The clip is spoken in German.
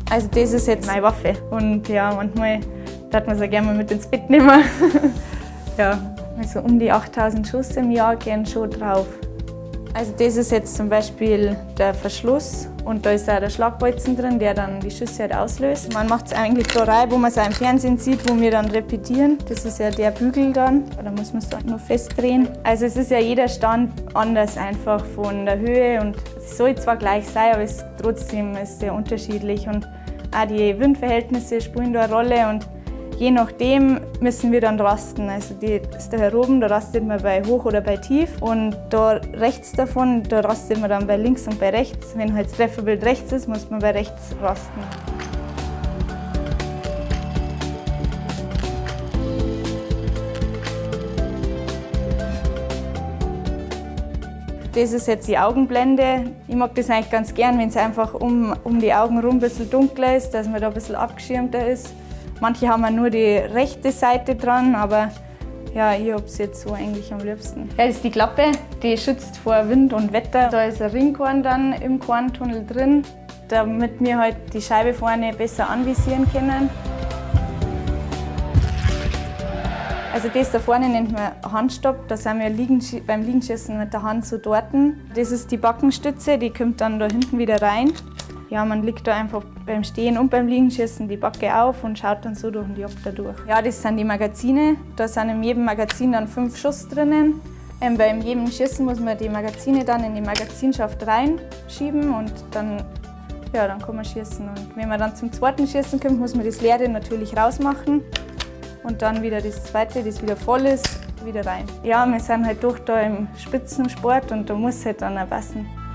Also das ist jetzt meine Waffe und ja, manchmal darf man es auch gerne mal mit ins Bett nehmen. Ja, also um die 8000 Schuss im Jahr gehen schon drauf. Also das ist jetzt zum Beispiel der Verschluss und da ist auch der Schlagbolzen drin, der dann die Schüsse halt auslöst. Man macht es eigentlich da rein, wo man es auch im Fernsehen sieht, wo wir dann repetieren. Das ist ja der Bügel dann, da muss man es dann nur festdrehen. Also es ist ja jeder Stand anders einfach von der Höhe und es soll zwar gleich sein, aber trotzdem ist es sehr unterschiedlich und auch die Windverhältnisse spielen da eine Rolle und je nachdem müssen wir dann rasten. Also das da oben, da rastet man bei hoch oder bei tief und da rechts davon, da rastet man dann bei links und bei rechts. Wenn halt das Trefferbild rechts ist, muss man bei rechts rasten. Das ist jetzt die Augenblende. Ich mag das eigentlich ganz gern, wenn es einfach um die Augen rum ein bisschen dunkler ist, dass man da ein bisschen abgeschirmter ist. Manche haben nur die rechte Seite dran, aber ja, ich habe es jetzt so eigentlich am liebsten. Ja, das ist die Klappe, die schützt vor Wind und Wetter. Da ist ein Ringkorn dann im Korntunnel drin, damit wir halt die Scheibe vorne besser anvisieren können. Also das da vorne nennt man Handstopp, da sind wir beim Liegenschießen mit der Hand so dort. Das ist die Backenstütze, die kommt dann da hinten wieder rein. Ja, man legt da einfach beim Stehen und beim Liegenschießen die Backe auf und schaut dann so durch den Diopter durch. Ja, das sind die Magazine. Da sind in jedem Magazin dann 5 Schuss drinnen. Bei jedem Schießen muss man die Magazine dann in die Magazinschaft reinschieben und dann kann man schießen. Und wenn man dann zum zweiten Schießen kommt, muss man das leere natürlich rausmachen und dann wieder das zweite, das wieder voll ist, wieder rein. Ja, wir sind halt doch da im Spitzensport und da muss es halt dann auch passen.